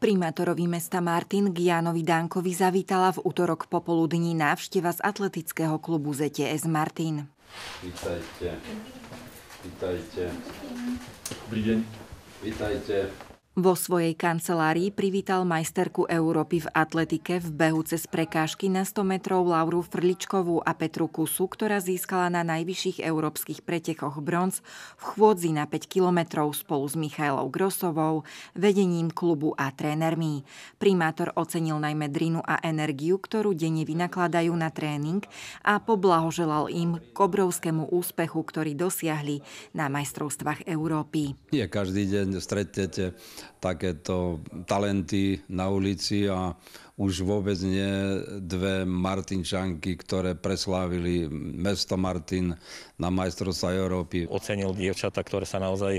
Primátorovi mesta Martin k Jánovi Dankovi zavítala v utorok popoludní návšteva z atletického klubu ZTS Martin. Vítajte. Vítajte. Dobrý deň. Vítajte. Vo svojej kancelárii privítal majsterku Európy v atletike v behu cez prekážky na 100 metrov Lauru Frličkovú a Petru Kusu, ktorá získala na najvyšších európskych pretekoch bronz v chôdzi na 5 kilometrov spolu s Michailou Grossovou, vedením klubu a trénermi. Primátor ocenil najmä drinu a energiu, ktorú denne vynakladajú na tréning a poblahoželal im k obrovskému úspechu, ktorý dosiahli na majstrovstvách Európy. Nie každý deň stretnete takéto talenty na ulici a už vôbec nie dve Martinčanky, ktoré preslávili mesto Martin na majstrovstvá Európy. Ocenil dievčatá, ktoré sa naozaj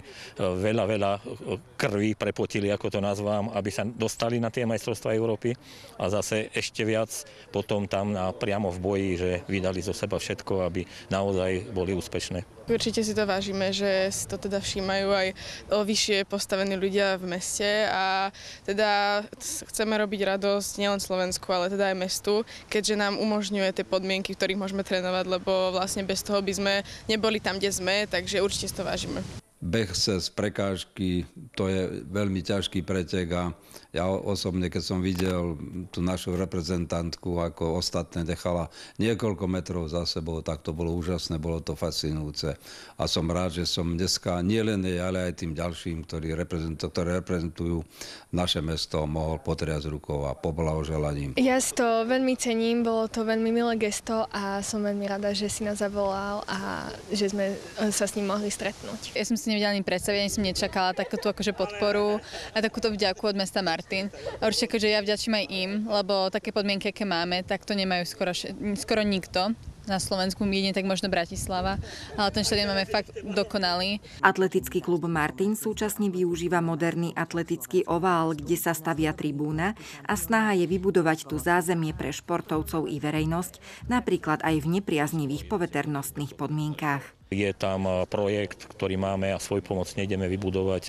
veľa krví prepotili, ako to nazvám, aby sa dostali na tie majstrovstvá Európy a zase ešte viac potom tam priamo v boji, že vydali zo seba všetko, aby naozaj boli úspešné. Určite si to vážime, že si to teda všímajú aj vyššie postavení ľudia v meste a teda chceme robiť radosť nielen Slovensku, ale teda aj mestu, keďže nám umožňuje tie podmienky, v ktorých môžeme trénovať, lebo vlastne bez toho by sme neboli tam, kde sme, takže určite si to vážime. Beh cez prekážky, to je veľmi ťažký pretek a ja osobne, keď som videl tú našu reprezentantku, ako ostatné nechala niekoľko metrov za sebou, tak to bolo úžasné, bolo to fascinujúce. A som rád, že som dneska nielen jej, ale aj tým ďalším, ktorí reprezentujú naše mesto, mohol potriasť rukou a poblahoželať im. Ja si to veľmi cením, bolo to veľmi milé gesto a som veľmi rada, že si nás zavolal a že sme sa s ním mohli stretnúť. Ja som si nevedela ani predstaviť, ani som nečakala takúto podporu a takúto vďaku od mesta Martin. A určite akože ja vďačím aj im, lebo také podmienky, aké máme, tak to nemajú skoro nikto. Na Slovensku jedine tak možno Bratislava, ale ten štadión máme fakt dokonalý. Atletický klub Martin súčasne využíva moderný atletický ovál, kde sa stavia tribúna a snaha je vybudovať tu zázemie pre športovcov i verejnosť, napríklad aj v nepriaznivých poveternostných podmienkách. Je tam projekt, ktorý máme a svojpomocne ideme vybudovať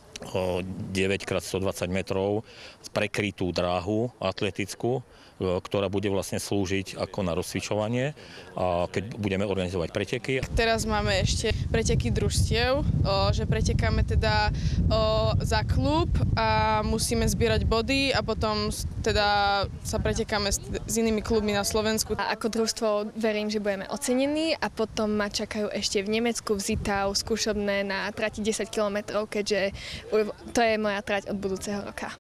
9x120 metrov prekrytú dráhu atletickú, ktorá bude vlastne slúžiť ako na rozcvičovanie, keď budeme organizovať preteky. Teraz máme ešte preteky družstiev, že pretekáme teda za klub a musíme zbierať body a potom teda sa pretekáme s inými klubmi na Slovensku. A ako družstvo verím, že budeme ocenení a potom ma čakajú ešte v Nemecku v Zittau skúšobné na trati 10 km, keďže to je moja trať od budúceho roka.